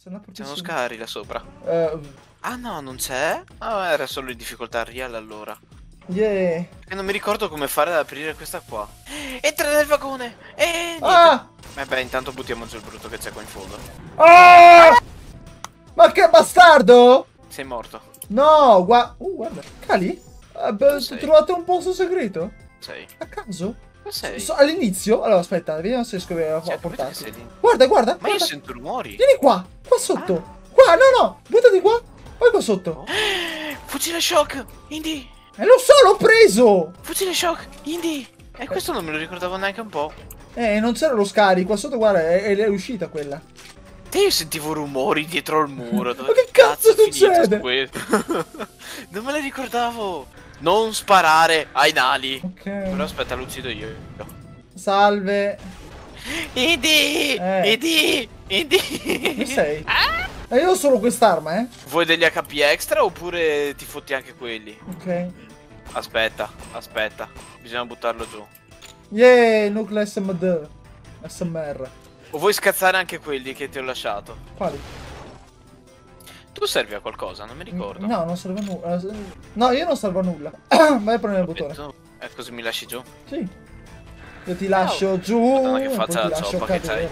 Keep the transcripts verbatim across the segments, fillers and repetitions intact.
C'è uno scari là sopra. Uh, Ah no, non c'è? Ah, era solo in difficoltà real allora. Yeah. E non mi ricordo come fare ad aprire questa qua. Entra nel vagone! E niente. Ah! Vabbè, intanto buttiamo giù il brutto che c'è qua in fondo. Ah! Ma che bastardo! Sei morto. No, gua uh, guarda. Cali? Ho trovato un posto segreto? Sei. A caso? Dove sei? So, all'inizio? Allora aspetta, vediamo se riesco a Cioè, portarti. sei lì? Guarda, guarda. Ma guarda. io sento rumori. Vieni qua, qua sotto. Ah. Qua, no, no, buttati qua. Poi qua sotto. Oh. Fucile shock, Indy. E lo so, l'ho preso. Fucile shock, Indy. E eh, questo non me lo ricordavo neanche un po'. Eh, non c'era lo scarico, qua sotto, guarda, è, è uscita quella. Te io sentivo rumori dietro al muro. Dove Ma che cazzo, cazzo succede? Non me le ricordavo. Non sparare ai nali. Ok. Però aspetta, lo uccido io. Salve. Idi! Eh. Idi! Idi! Dove sei? Ah! E io ho solo quest'arma, eh? Vuoi degli H P extra oppure ti fotti anche quelli? Ok. Aspetta, aspetta. Bisogna buttarlo giù. Yeah, nucleo S M D. S M R. O vuoi scazzare anche quelli che ti ho lasciato? Quali? Tu servi a qualcosa? Non mi ricordo. No, non serve a nulla. No, io non servo a nulla. Vai a prendere il bottone. E così mi lasci giù? Sì. Io ti lascio oh. giù. Madonna che faccia la zoppa che c'hai.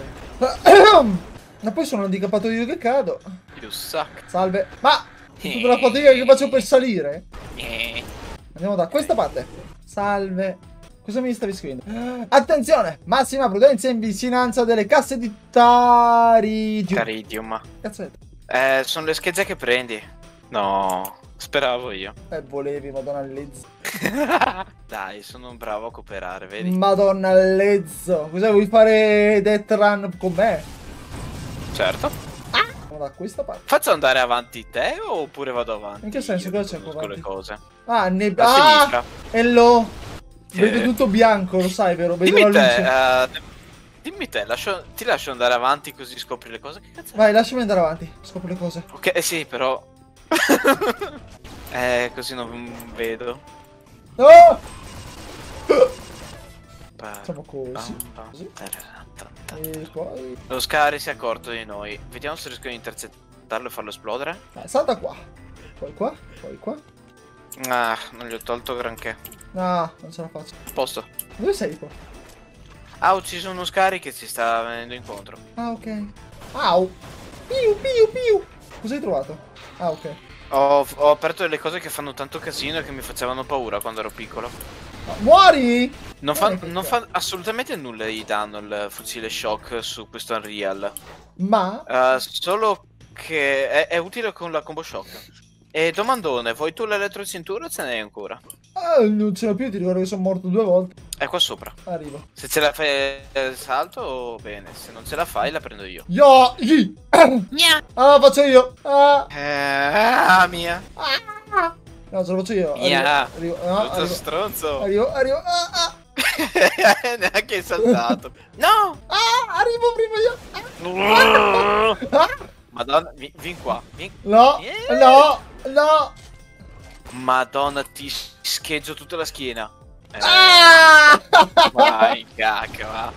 Ma poi sono handicappato io che cado. You suck. Salve. Ma tutta la fatica che faccio per salire? Eh. Andiamo da questa parte. Salve. Cosa mi stavi scrivendo? Attenzione! Massima prudenza in vicinanza delle casse di Taridium. Taridium. Cazzo è? Eh, sono le schegge che prendi. No, speravo io. Eh, volevi, madonna lezzo. Dai, sono un bravo a cooperare, vedi? Madonna lezzo. Cosa vuoi fare Death Run con me? Certo. Ah! Andiamo da questa parte. Faccio andare avanti te oppure vado avanti? In che senso? Cosa c'è qua? Le cose. Ah, ne... A ah! sinistra. Hello! Vedo tutto bianco, lo sai, vero? Vedo dimmi la te, luce. uh, dimmi te, lascio, ti lascio andare avanti così scopri le cose. Che cazzo è? Vai, lasciami andare avanti, scopri le cose. Ok, eh, sì, però. eh, così non vedo. No! Facciamo così. così. E poi... Lo Scari si è accorto di noi. Vediamo se riesco a intercettarlo e farlo esplodere. Dai, salta qua. Poi qua, poi qua. Ah, non gli ho tolto granché. No, non ce la faccio. A posto. Dove sei qua? Ha ucciso uno Scari che ci sta venendo incontro. Ah, ok. Au! Piu, piu, piu! Cosa hai trovato? Ah, ok. Ho, ho aperto delle cose che fanno tanto casino e che mi facevano paura quando ero piccolo. Ma muori! Non fa, non fa assolutamente nulla di danno il fucile shock su questo Unreal. Ma? Uh, solo che è, è utile con la combo shock. E domandone, vuoi tu l'elettrocintura o ce n'hai ancora? Ah, non ce l'ho più, ti ricordo che sono morto due volte. È qua sopra. Arrivo. Se ce la fai eh, salto, bene. Se non ce la fai, la prendo io. Yo! Yi. Ah, faccio io! Ah! Eh, ah, mia! Ah. No, ce lo faccio io. Mia! Arrivo, arrivo, no, arrivo, stronzo! arrivo, arrivo, ah, ah. Neanche hai saltato. No! Ah, arrivo prima io! Ah. Madonna, vi, vin qua. Vin... No, yeah. no, no! Madonna, ti scheggio tutta la schiena. Eh, ah! Vai, cacca, va.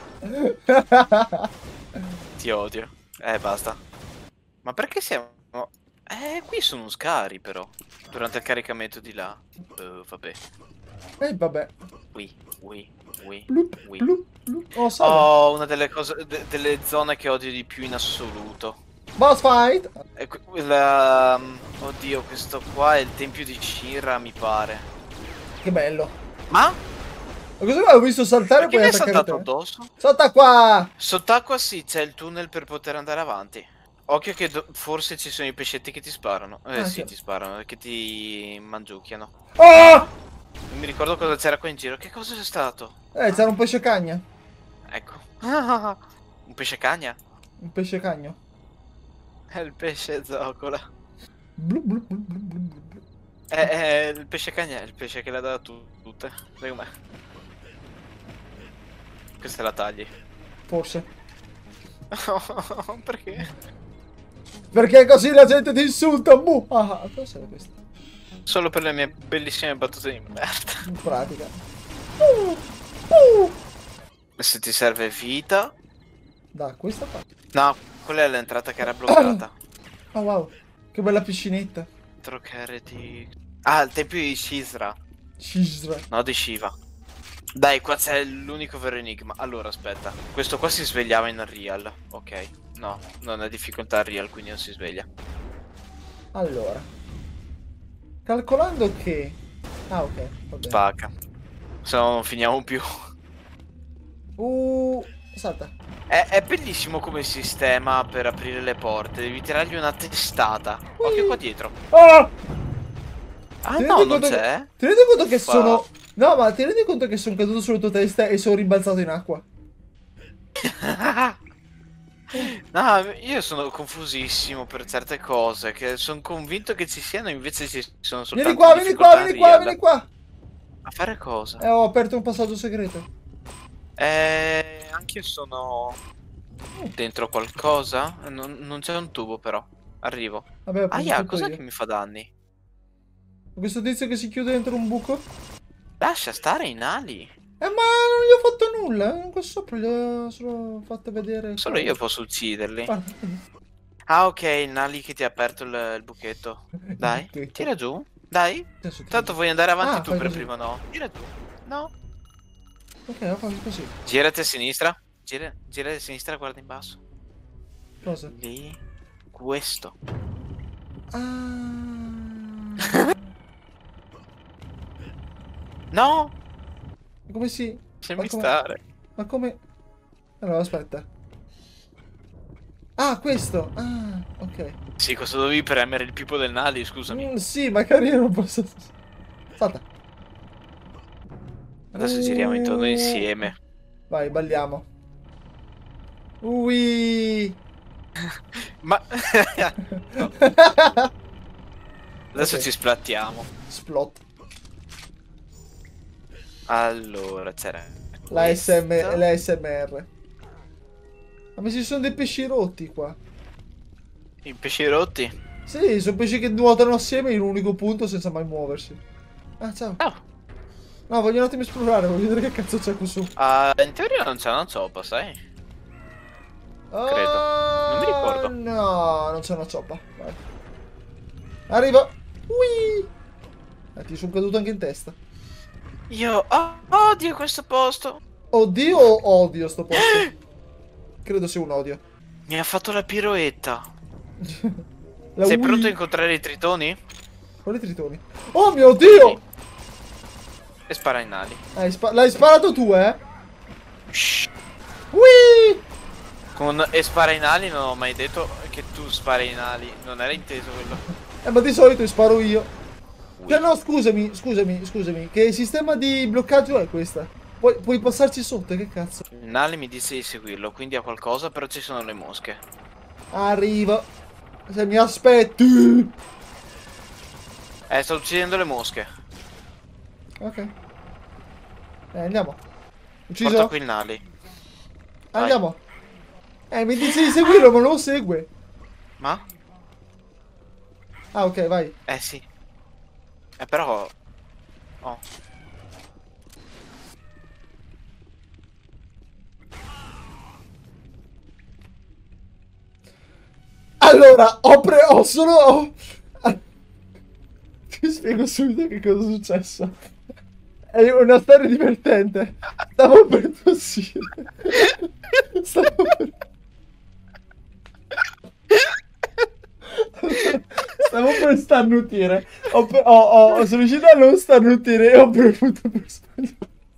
Ti odio. Eh, basta. Ma perché siamo... Eh, qui sono Scari, però. Durante il caricamento di là. Uh, vabbè. Eh, vabbè. Qui, qui, qui, blup, qui. Blup, blup. Oh, oh, una delle cose... De delle zone che odio di più in assoluto. Boss fight! E quella... Oddio, questo qua è il tempio di Shinra, mi pare. Che bello. Ma? Ma cosa avevo visto saltare e poi mi è attaccare saltato te? addosso? Salta qua! Sott'acqua sì, c'è il tunnel per poter andare avanti. Occhio che forse ci sono i pescetti che ti sparano. Eh ah, sì, sì, ti sparano, che ti mangiucchiano. Oh! Non mi ricordo cosa c'era qua in giro. Che cosa c'è stato? Eh, c'era un pesce cagna. Ecco. Un pesce cagna? Un pesce cagno. È il pesce zoccola. Blu, blu, blu, blu, blu, blu. È, è il pesce cagna, è il pesce che le dà tu tutte. Sai com'è? Questa la tagli. Forse. Oh, perché? Perché così la gente ti insulta. Buh. Ah, cosa è questo? Solo per le mie bellissime battute di merda. In pratica. Uh, uh. Se ti serve vita. Da questa parte. No. Quella è l'entrata che era bloccata. Oh wow, che bella piscinetta. Trochereti. Ah, il tempio di Shizra. Shizra. No, di Shiva. Dai, qua c'è l'unico vero enigma. Allora, aspetta. Questo qua si svegliava in real. Ok. No, non è difficoltà real, quindi non si sveglia. Allora. Calcolando che... Ah, ok. Va bene. Spacca. Se no non finiamo più. Uh, salta. È, è bellissimo come sistema per aprire le porte. Devi tirargli una testata. Occhio qua dietro. Oh! Ah no, non c'è? Che... Ti rendi conto che Uffa. sono... No, ma ti rendi conto che sono caduto sulla tua testa e sono rimbalzato in acqua? No, io sono confusissimo per certe cose. Che sono convinto che ci siano, invece ci sono soltanto Vieni qua, vieni qua, vieni qua, real. vieni qua. A fare cosa? Eh, ho aperto un passaggio segreto. Eh, anche io sono dentro qualcosa. Non, non c'è un tubo però. Arrivo. Vabbè, Ah, yeah, cos'è cos'è che mi fa danni? Questo tizio che si chiude dentro un buco? Lascia stare i nali. Eh, ma non gli ho fatto nulla. Eh. Qua sopra gli ho solo fatto vedere. Solo io posso ucciderli. Guarda. Ah, ok, il nali che ti ha aperto il, il buchetto. Dai, buchetto. tira giù. Dai. Adesso Tanto vuoi andare avanti Ah, tu fai per così. prima, no? Tira giù. No. Ok, ho fatto così. Girati a sinistra. Gira, girati a sinistra, guarda in basso. Cosa? Lì. Questo. Ah. No! Come si... Lasciami Ma come- stare. Ma come... Allora, aspetta. Ah, questo. Ah, ok. Sì, cosa dovevi premere il pipo del nali, scusami. Mm, sì, magari non posso... Salta. Adesso giriamo intorno insieme. Vai, balliamo. Ui. Ma... Adesso Ok. ci splattiamo. Splot. Allora, c'era La, S M... questa. la S M R. Ma mi ci sono dei pesci rotti qua. I pesci rotti. Sì, sono pesci che nuotano assieme in un unico punto senza mai muoversi. Ah, ciao. Oh. No, voglio un attimo esplorare, voglio vedere che cazzo c'è qui su. Ah, in teoria non c'è una zoppa, sai? Credo. Non mi ricordo. No, non c'è una cioppa. Vai. Arrivo. Ui. Eh, ti sono caduto anche in testa. Io oh, odio questo posto. Oddio o odio sto posto? Credo sia un odio. Mi ha fatto la piroetta. La Sei Wii- pronto a incontrare i tritoni? Quali tritoni? Oh mio Dio! E spara ai nali. Hai spa- L'hai sparato tu, eh? Shh. Ui! Con e spara ai nali non ho mai detto che tu spari ai nali. Non era inteso quello. Eh, ma di solito sparo io. Cioè, no, scusami, scusami, scusami. Che sistema di bloccaggio è questa? Puoi, puoi passarci sotto, che cazzo? Il nale mi disse di seguirlo, quindi ha qualcosa, però ci sono le mosche. Arrivo. Se mi aspetti. Eh, sto uccidendo le mosche. Ok. Eh, andiamo. Porta Ucciso? qui il nali. Andiamo. Eh, mi dice di seguirlo, ma non lo segue. Ma? Ah, ok, vai. Eh sì. Eh però... Oh. Allora, ho pre... ho solo... ho- Ti spiego subito che cosa è successo. È una storia divertente. Stavo per tossire. Stavo per... Stavo per starnutire. Ho, pe- ho, ho, sono riuscito a non starnutire e ho premuto per sbaglio.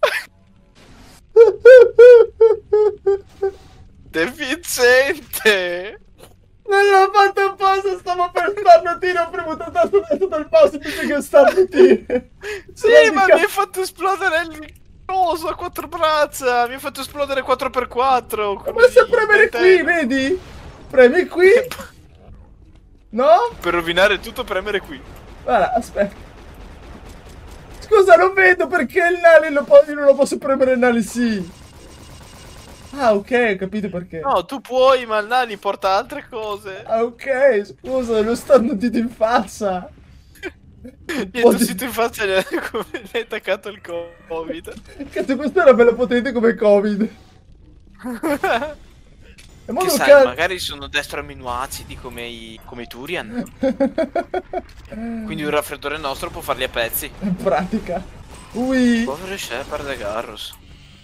Deficiente! Non l'ho fatto apposta, stavo per starnutire, ho premuto il tasto destro del mouse invece che starnutire. Sì, ma mi hai fatto esplodere il coso a quattro braccia! Mi hai fatto esplodere quattro per quattro! Ma se premere qui, vedi? Premi qui. No? Per rovinare tutto, premere qui. Guarda, aspetta. Scusa, non vedo perché il Nali lo po- io non lo posso premere, il Nali sì. Ah, ok, ho capito perché. No, tu puoi, ma il Nani porta altre cose. Ah, ok, scusa, lo starnutito in faccia. E tu sei in faccia e gli hai gli hai attaccato il Covid. Cazzo, questa era bella potente come Covid. In modo Che sai, ca- magari sono destro aminoacidi come i, come i Turian. Quindi un raffreddore nostro può farli a pezzi. In pratica. Ui. Povero Shepard e Garrus.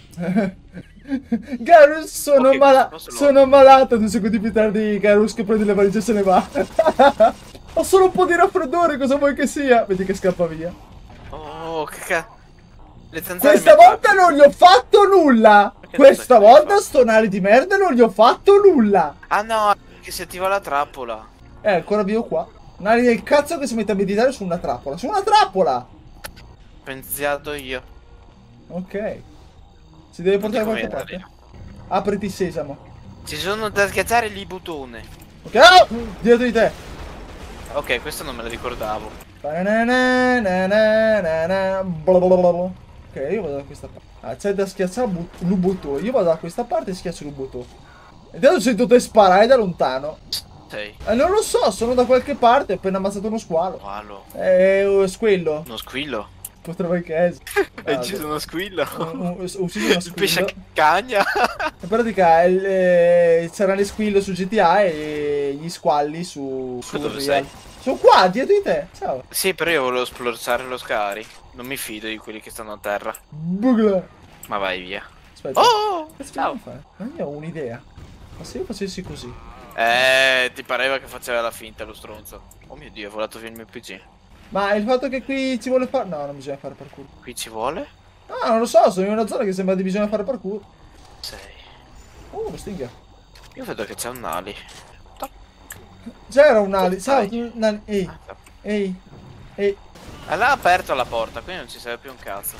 Garrus, sono, Ok, mala- questo lo- sono malato. Due secondi più tardi Garrus che prende le valigie e se ne va. Ho solo un po' di raffreddore, cosa vuoi che sia? Vedi che scappa via. Oh, che cazzo. Le zanzare Questa mi volta non gli ho fatto nulla. Che Questa cosa hai volta fatto? sto nari di merda non gli ho fatto nulla. Ah no, che si attiva la trappola. Eh, ancora vivo qua. Nari del cazzo che si mette a meditare su una trappola. Su una trappola! Pensato io. Ok. Si deve portare da Non qualche ti parte. conviene, Apriti sesamo. Ci sono da schiacciare gli buttoni. Ok, ah! Dietro di te. Ok, questo non me lo ricordavo. Ba-na-na-na-na-na-na. Blablabla. Ok, io vado da questa parte. Ah, c'è da schiacciare l'Ubuto. Io vado da questa parte e schiaccio l'Ubuto. E adesso sento te sparare da lontano. Sei. Eh, non lo so, sono da qualche parte. Ho appena ammazzato uno squalo. Qualo. Eh, squillo. Uno squillo. Potrebbe che essere. Hai ucciso uno squillo. Ho ucciso uno Il pesce squillo. a cagna. In pratica il, eh, c'erano le squillo su G T A e gli squalli su, su Dove Real. sei? Sono qua, dietro di te. Ciao. Sì, però io volevo splorzare lo scari. Non mi fido di quelli che stanno a terra. Bugla. Ma vai via. Aspetta. Oh! Cazzo Ciao. devo fare? Ma io ho un'idea. Ma se io facessi così? Eh, ti pareva che faceva la finta lo stronzo. Oh mio Dio, è volato via il mio P C. Ma il fatto che qui ci vuole fare... No, non bisogna fare parkour. Qui ci vuole? Ah, non lo so, sono in una zona che sembra di bisogna fare parkour. Sei. Oh, lo stinger. Io vedo che c'è un ali. C'era un ali. Ciao, Dai. tu- Nali. Ehi, Ah, ehi, ehi. E l'ha aperto la porta, quindi non ci serve più un cazzo.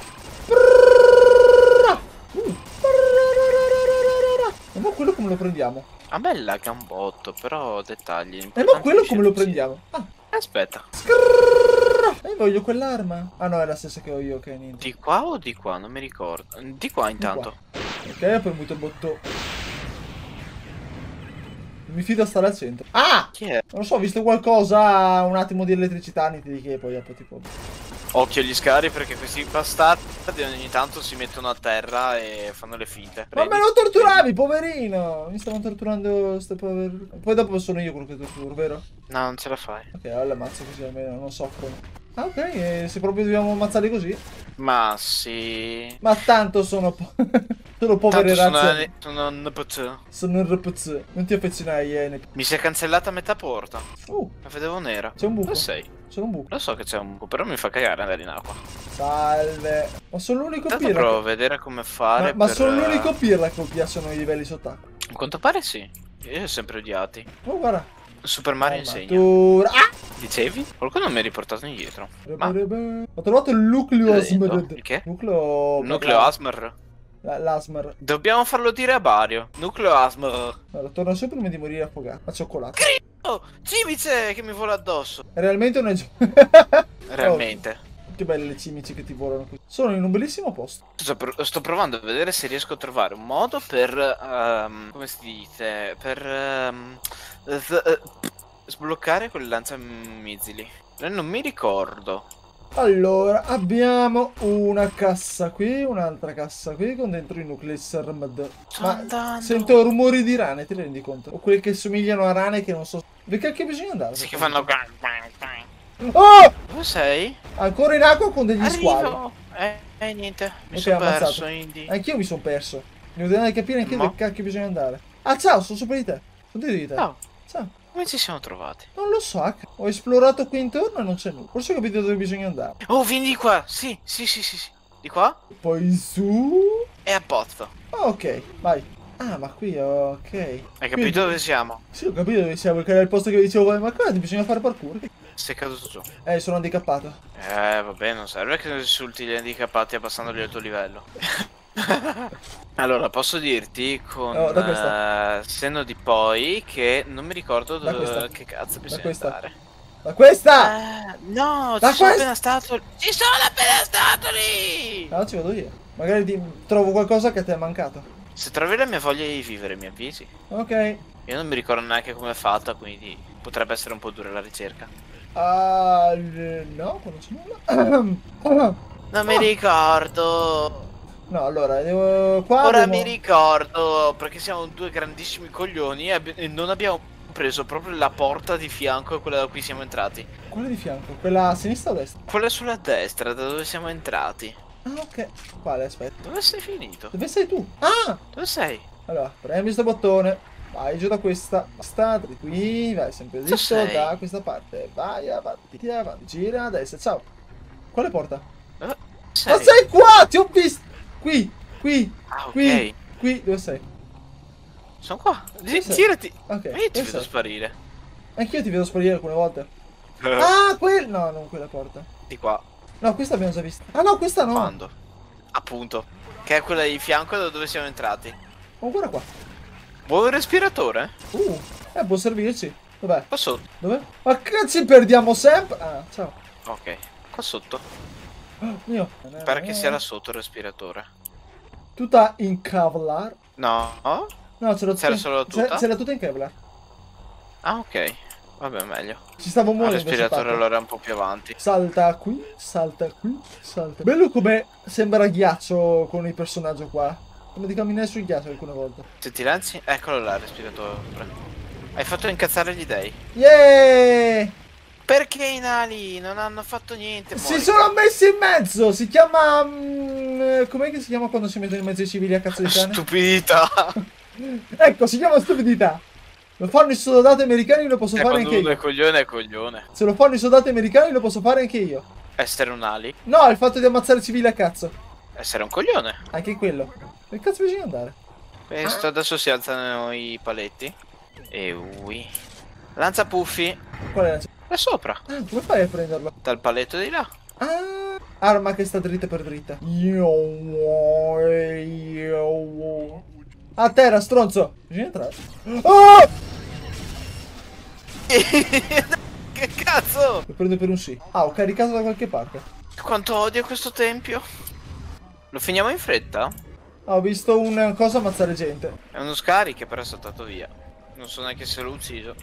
Uh. E mo quello come lo prendiamo? A me lagga un botto, però dettagli. E mo l'importante quello è come lo riuscire prendiamo? Ah. a uccidere. Aspetta, E io voglio quell'arma. Ah no, è la stessa che ho io, ok, niente. di qua o di qua? Non mi ricordo. Di qua intanto. Ok, ho premuto il bottone. Mi fido a stare al centro. Ah! Chi è? Non lo so, ho visto qualcosa, un attimo di elettricità, niente di che, poi dopo tipo... Occhio agli scari perché questi bastardi ogni tanto si mettono a terra e fanno le finte. Ma Prendi. me lo torturavi, poverino! Mi stavano torturando sto povero... Poi dopo sono io quello che torturo, vero? No, non ce la fai. Ok, allora ammazzo così almeno non soffrono. Ah, ok, e se proprio dobbiamo ammazzarli così. Ma sì. Ma tanto sono... po- sono povere Tanto sono, razze. sono N P C. Sono un R P Z. Non ti affezionare ai iene. Mi si è cancellata metà porta. Uh, La vedevo nera. c'è un buco. Dove sei? Sono un buco. Lo so che c'è un buco, però mi fa cagare andare in acqua. Salve. Ma sono l'unico Intanto pirla. provo a Che... vedere come Ma, fare ma per... sono l'unico pirla che piacciono i livelli sott'acqua. A quanto pare sì. Io li ho sempre odiati. Oh, guarda. Super Mario insegna. Armatura. Ah! Dicevi? Qualcuno mi ha riportato indietro. Ma... Ho trovato il nucleo Cosa hai detto? Asmer. Il che? Nucleo... per Nucleo la- Asmer. la- L'Asmer. Dobbiamo farlo dire a Bario. Nucleo Asmer. Allora, torno su prima di morire affogato. A cioccolato. Oh, Cimice che mi vola addosso. Realmente non è gio- Realmente. Oh, che belle le cimici che ti volano qui. Sono in un bellissimo posto. Sto, pro- sto provando a vedere se riesco a trovare un modo per... ehm, come si dice? Per... ehm, z- eh, sbloccare quel lanciamissili. Eh, Non mi ricordo. Allora, abbiamo una cassa qui, un'altra cassa qui con dentro i nuclei Sarmad. Sto Ma andando. sento rumori di rane, ti rendi conto? O quelli che somigliano a rane che non so... Dove cacchio bisogna andare? Sì che fanno... Oh! Dove sei? Ancora in acqua con degli squali. Arrivo. Eh, eh, niente. Mi Ok, sono ammazzato. perso, Indy. Anch'io mi sono perso. Devo andare a capire anche Ma? dove cacchio bisogna andare. Ah, ciao, sono sopra di te. Sono dietro di te. Oh, Ciao. come ci siamo trovati? Non lo so, H. Ho esplorato qui intorno e non c'è nulla. Forse ho capito dove bisogna andare. Oh, vieni di qua. Sì, sì, sì, sì, sì. Di qua? Poi su... E a pozzo. Ah, ok, vai. Ah, ma qui, ok. Hai capito Quindi- dove siamo? Sì, ho capito dove siamo, perché era il posto che dicevo, ma qua bisogna fare parkour. Sei caduto giù. Eh, sono handicappato. Eh, vabbè, non serve che insulti gli handicappati abbassandoli al tuo livello. Allora, posso dirti con Oh, da questa. eh, senno di poi che non mi ricordo Da dove, questa. che cazzo bisogna questa. andare. Ma questa! Eh, no, Da ci sono questa- appena stato. Ci sono appena stato lì! Ah, ci vado io. Magari ti trovo qualcosa che ti è mancato. Se trovi la mia voglia di vivere, mi avvisi. Ok. Io non mi ricordo neanche come è fatta, quindi potrebbe essere un po' dura la ricerca. Ah, no, qua non c'è nulla. Non mi Ah. ricordo. No, allora, devo... Qua Ora devo... mi ricordo, perché siamo due grandissimi coglioni e abbi- e non abbiamo preso proprio la porta di fianco a quella da cui siamo entrati. Quella di fianco, quella a sinistra o a destra? Quella sulla destra, da dove siamo entrati. Ah, ok. Quale, aspetta. Dove sei finito? Dove sei tu? Ah! Dove sei? Allora, premi questo bottone. Vai giù da questa. Sta di qui. Vai sempre Dove dritto sei? da questa parte. Vai avanti, ti avanti. Gira a destra. Ciao. Quale porta? Dove Ma sei? sei qua! Ti ho visto! Qui, qui, Ah, ok. qui, qui. Dove sei? Sono qua. Gi- sei? Girati. Ok. Ma io ti dove vedo sei? sparire. Anch'io ti vedo sparire alcune volte. Ah, quel... No, non quella porta. Di qua. No, questa abbiamo già vista. Ah, no, questa no. Quando? Appunto. Che è quella di fianco da dove siamo entrati. Oh, guarda qua. Vuoi un respiratore? Uh, eh, può servirci. Dov'è? Qua sotto. Dov'è? Ma cazzo, perdiamo sempre. Ah, ciao. Ok. Qua sotto. Oh, mio. Spero che sia là sotto il respiratore. Tutta in Kevlar. No? No, c'era tutta, C'era in... solo c'era- tutta? c'era tutta in Kevlar. Ah, ok. Vabbè, meglio. Ci stavo Il muovendo. respiratore allora è un po' più avanti. Salta qui, salta qui, salta. Bello come sembra ghiaccio con il personaggio qua. Come di camminare sul ghiaccio alcune volte. Se ti lanci, eccolo là il respiratore. Hai fatto incazzare gli dei. Yeah! Perché i nali non hanno fatto niente? Si Monica? sono messi in mezzo! Si chiama... mm, com'è che si chiama quando si mettono in mezzo i civili a cazzo di cane? Stupidità. Ecco, si chiama stupidità. Lo fanno i soldati americani, lo posso Cioè, fare quando anche uno io. è coglione è coglione. Se lo fanno i soldati americani, lo posso fare anche io. Essere un ali. No, il fatto di ammazzare i civili a cazzo. Essere un coglione. Anche quello. Dove cazzo bisogna andare? Questo adesso si alzano i paletti. E ui. Lancia Puffy. Qual è la... Là sopra. Ah, come fai a prenderlo? Dal paletto di là. Ah, arma che sta dritta per dritta. A terra, stronzo. Bisogna entrare. Oh! Che cazzo? Lo prendo per un sì. Ah, ho caricato da qualche parte. Quanto odio questo tempio. Lo finiamo in fretta? Ah, ho visto una cosa ammazzare gente. È uno scarico che però è saltato via. Non so neanche se l'ho ucciso.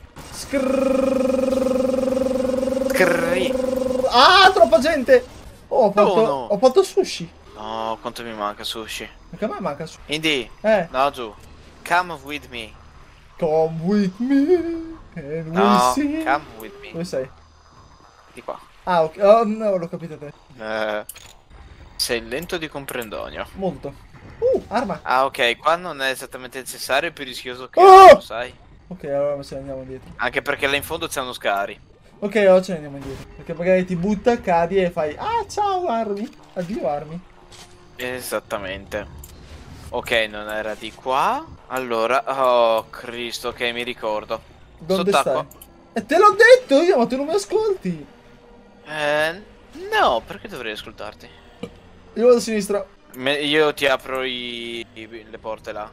Crrrri. Ah, troppa gente. Oh, ho fatto, Oh, no. ho fatto sushi. No, quanto mi manca sushi. Perché a me manca sushi. Indy, Eh, no giù. Come with me. come with me and we'll No, see. come with me. Dove sei? Di qua. Ah, ok. Oh, no, l'ho capito te. Eh, sei lento di comprendonio. Molto. Uh, arma. Ah, ok, qua non è esattamente necessario, è più rischioso che Oh! altro, sai? Ok, allora ce ne andiamo indietro. Anche perché là in fondo c'è uno scari. Ok, allora ce ne andiamo indietro. Perché magari ti butta, cadi e fai... Ah, ciao armi. Addio armi. Esattamente. Ok, non era di qua. Allora, oh Cristo, ok, mi ricordo. Dove Sott'acqua. stai? E te l'ho detto io, ma tu non mi ascolti. Eh, no, perché dovrei ascoltarti? Io vado a sinistra. Me- io ti apro i- i- le porte là.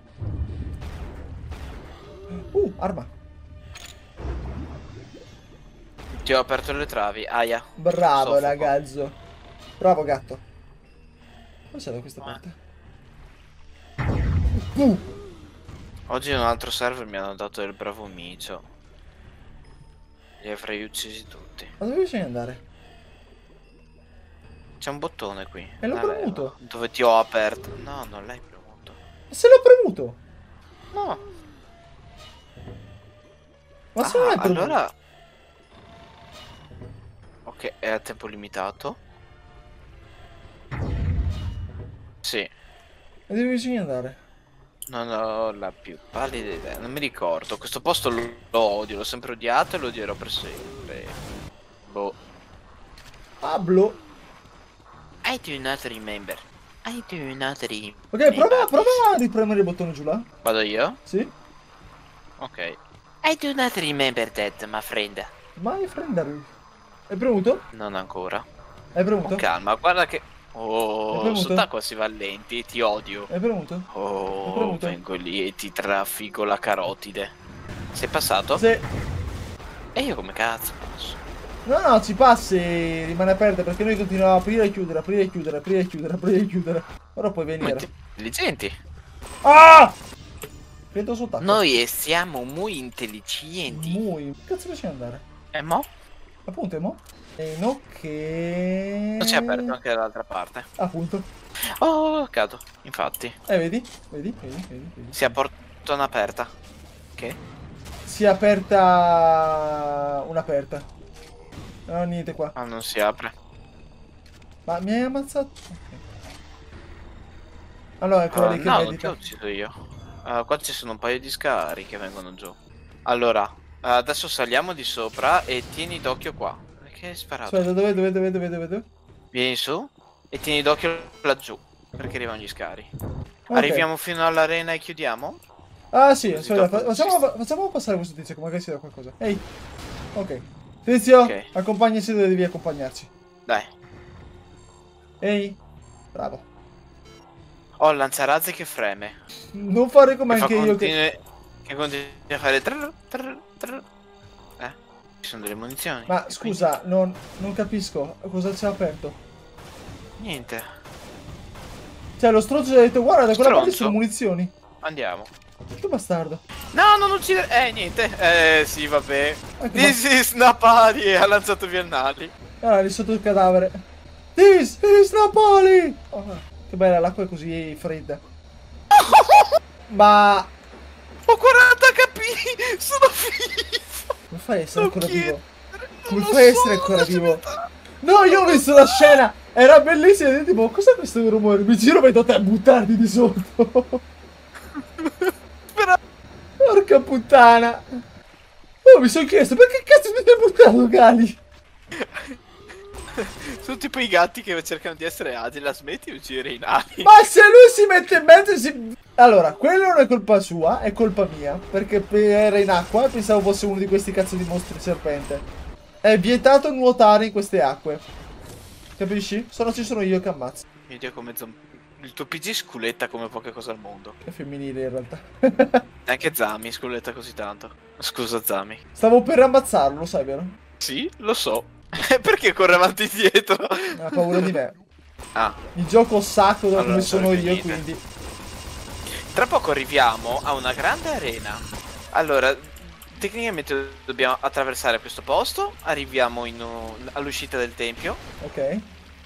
Uh, arma. Ti ho aperto le travi, aia. Bravo Soffoco. ragazzo. Bravo gatto. Cosa c'è da questa Eh. parte? Uh, Oggi in un altro server mi hanno dato del bravo micio. Li avrei uccisi tutti. ma dove bisogna andare? C'è un bottone qui. E l'ho una leva, premuto. Dove ti ho aperto. No, non l'hai premuto. Ma se l'ho premuto. No. Ma se non Ah, l'hai premuto. allora. Ok, è a tempo limitato. Sì. E dove bisogna andare? Non ho la più pallida idea. Non mi ricordo. Questo posto lo, lo odio. L'ho sempre odiato e lo odierò per sempre. Boh. Pablo. I do not remember. I do not remember. Ok, prova, prova a ripremere il bottone giù là. Vado io? Sì. Ok. I do not remember that, my friend. My friend. Hai premuto? Non ancora. Hai premuto? Con calma, guarda che... Hai Oh, premuto? sott'acqua si va lenti, ti odio. Hai premuto? Hai Oh, premuto? vengo lì e ti traffico la carotide. Sei passato? Sì. E io come cazzo passo? No, no, ci passi, rimane aperta perché noi continuiamo a aprire e chiudere, aprire e chiudere, aprire e chiudere, aprire e chiudere. Ora puoi Ma venire. intelligenti. Ah! Credo sott'acqua. Noi siamo molto intelligenti. Muy. Che cazzo bisogna andare? E mo? Appunto, mo? E no che... Non c'è aperto anche dall'altra parte. Appunto. Oh, cado, infatti. Eh, vedi? Vedi? Vedi? Vedi? Vedi? Si è portata aperta. Che? Si è aperta... Un'aperta. No, niente qua. Ah, non si apre. Ma mi hai ammazzato? Ok. Allora, è quella Uh, lì che no, non ti medita. ho ucciso io. Uh, qua ci sono un paio di scari che vengono giù. Allora, uh, adesso saliamo di sopra e tieni d'occhio qua. Perché hai sparato? Aspetta, dove, dove, dove, dove, dove, dove? Vieni su e tieni d'occhio laggiù. Perché arrivano gli scari. Ok. Arriviamo fino all'arena e chiudiamo? Ah, sì, Così aspetta, dopo fa- ci facciamo, facciamo passare questo tizio, che magari si dà qualcosa. Ehi. Ok. Tizio, Ok. accompagnaci dove devi accompagnarci. Dai. Ehi. Bravo. Ho il lanciarazzi che freme. Non fare come Che fa anche io che... continue... che continua a fare trrr, trrr, trrr. Eh? Ci sono delle munizioni. Ma E scusa, non, non capisco cosa c'è aperto. quindi... Niente. Cioè, lo stronzo ci ha detto, guarda, da quella parte ci sono Stronzo. munizioni. Andiamo. Che bastardo. No, non uccidere... Eh, niente. Eh, sì, vabbè. Ah, che This is Napali e ha lanciato via il Nali. Ah, lì sotto il cadavere. This is Napoli! Oh, che bella, l'acqua è così fredda. Ma... Ho quaranta H P! Sono vivo! Come fai a essere Non ancora chiedere, vivo? non Come lo fai a so, essere ancora lasciami vivo? stare. No, io ho visto la scena! Era bellissima, e tipo, cos'è questo rumore? Mi giro e vedo te buttarti di sotto. Però... Porca puttana. Oh, mi sono chiesto, perché cazzo mi hai buttato, Gali? Sono tipo i gatti che cercano di essere agili, la smetti di uccidere i nani. Ma se lui si mette in mezzo e si... Allora, quello non è colpa sua, è colpa mia. Perché era in acqua e pensavo fosse uno di questi cazzo di mostri serpente. È vietato nuotare in queste acque. Capisci? Se no ci sono io che ammazzo. Mio Dio, come zom... Il tuo P G sculetta come poche cose al mondo. È femminile in realtà. Anche Zami sculetta così tanto. Scusa Zami. Stavo per ammazzarlo, lo sai vero? Sì, lo so. Perché corre avanti e dietro? Ha paura di me. Ah, Il gioco sacco da Allora, come sono io, finite. quindi. tra poco arriviamo a una grande arena. Allora, tecnicamente dobbiamo attraversare questo posto. Arriviamo in un- all'uscita del tempio. Ok.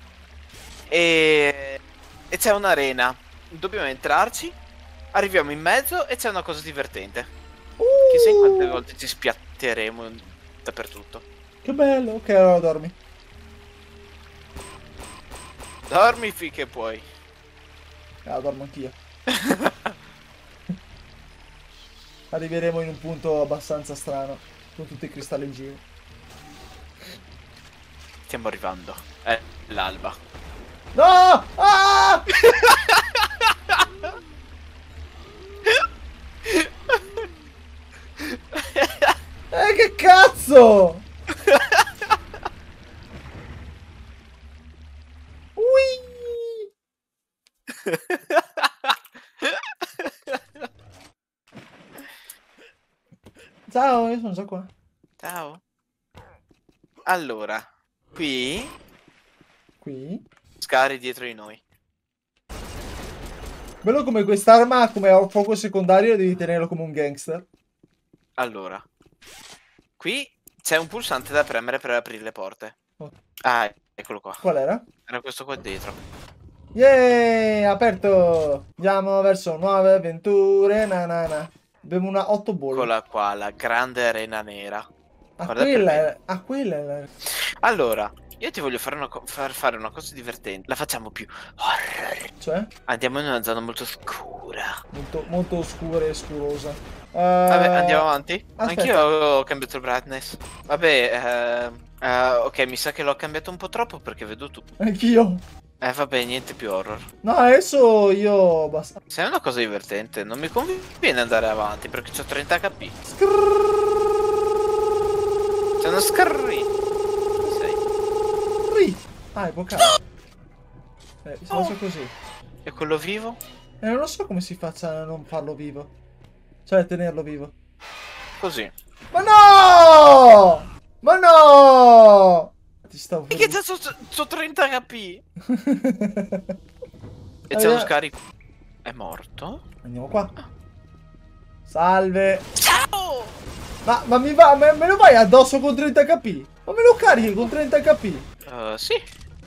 E, e c'è un'arena. Dobbiamo entrarci. Arriviamo in mezzo e c'è una cosa divertente. Chissà in quante Uh, volte ci spiatteremo dappertutto. che bello. Ok, allora dormi. Dormi finché puoi. Ah, dormo anch'io. Arriveremo in un punto abbastanza strano. Con tutti i cristalli in giro. Stiamo arrivando. È l'alba. No! Ah! Eh, che cazzo! Ui! Ciao, io sono già qua. Ciao. Allora, qui Qui. scari dietro di noi. Bello come quest'arma, come a fuoco secondario, devi tenerlo come un gangster. Allora, qui c'è un pulsante da premere per aprire le porte. Oh. Ah, eccolo qua. Qual era? Era questo qua dietro. Yeah, aperto. Andiamo verso nuove avventure. Na na na. Abbiamo una otto bolle. Eccola qua, la grande arena nera. Ah, Guarda per quella me. è... Ah, quella è la... Allora, io ti voglio fare, una co- far fare una cosa divertente. La facciamo più horror. Cioè? Andiamo in una zona molto scura. Molto, molto oscura e scurosa. Uh, Vabbè, andiamo avanti. aspetta. Anch'io ho cambiato il brightness. Vabbè, eh, eh, ok, mi sa che l'ho cambiato un po' troppo perché vedo tu. Anch'io. Eh, vabbè, niente più horror. No, adesso io... Basta. Se è una cosa divertente, non mi conviene andare avanti perché ho trenta H P. C'è uno scarri. Sei. Ui. Ah, è vocale. Eh, si Oh. faccia così. E quello vivo? Eh, non lo so come si faccia a non farlo vivo. Cioè, tenerlo vivo. Così. Ma no! Ma no! Ti stavo E che cazzo, c'ho trenta H P. E c'è Allora- uno scarico. È morto? Andiamo qua. Salve. Ciao! Ma, ma mi va, me, me lo vai addosso con trenta H P? Ma me lo carichi con trenta H P? Uh, sì.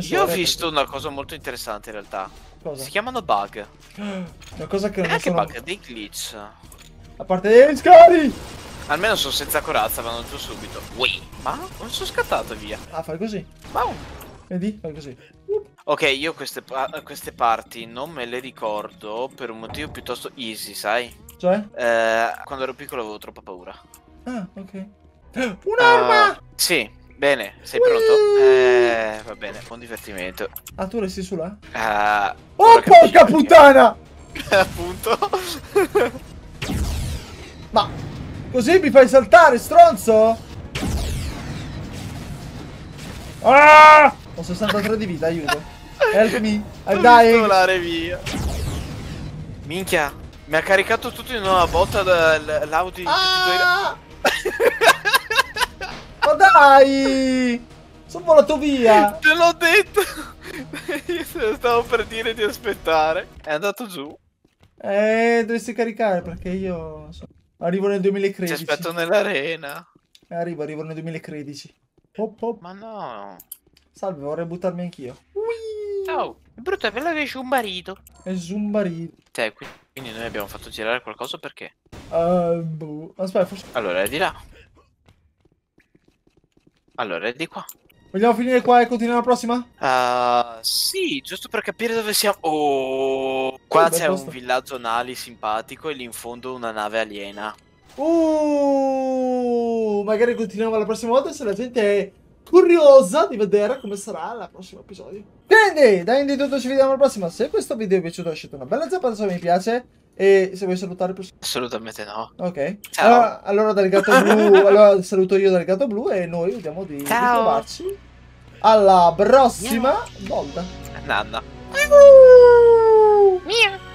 ascensore. Io ho visto una cosa molto interessante in realtà. Cosa? Si chiamano bug. Una cosa che E non anche sono... bug, dei glitch. A parte degli scali! Almeno sono senza corazza, vanno giù subito. Ui, ma come sono scattato via? Ah, fai così. Wow. Vedi? Fai così. Ok, io queste, pa queste parti non me le ricordo per un motivo piuttosto easy, sai? Cioè? Eh, quando ero piccolo avevo troppa paura. Ah, ok. Un'arma! Uh, sì, bene, sei pronto? Eh, va bene, buon divertimento. Ah, tu resti su là? Uh, Oh, porca puttana! Appunto. Ma così mi fai saltare, stronzo? Ah! Ho sessantatré di vita, aiuto. Help me, I'm dying. Volare via. Minchia, mi ha caricato tutto in una botta l'Audi. Ah! Ma dai! Sono volato via. Te l'ho detto. Io stavo per dire di aspettare. È andato giù. Eh, dovresti caricare perché io so, arrivo nel duemilatredici. Ti aspetto nell'arena. Eh, arrivo, arrivo nel duemilatredici. Hop, hop. Ma no. Salve, vorrei buttarmi anch'io. Ciao. È brutto, è bello che c'è un marito. È zumbarito. Cioè, quindi noi abbiamo fatto girare qualcosa perché? Uh, boh. Aspetta, forse... Allora, è di là. Allora, è di qua. Vogliamo finire qua e continuare la prossima? Uh, sì, giusto per capire dove siamo. Oh, qua bel c'è un posto. villaggio nali simpatico e lì in fondo una nave aliena. Uh, magari continuiamo la prossima volta se la gente è curiosa di vedere come sarà il prossimo episodio. Quindi, dai di tutto, ci vediamo alla prossima. Se questo video vi è piaciuto, lasciate una bella zappata se mi piace. E se vuoi salutare per... Assolutamente no. Ok. Ciao. Allora, allora dal gatto blu, allora saluto io dal gatto blu e noi vediamo di, di Ciao. trovarci alla prossima volta. Nanna. Miau. Mia.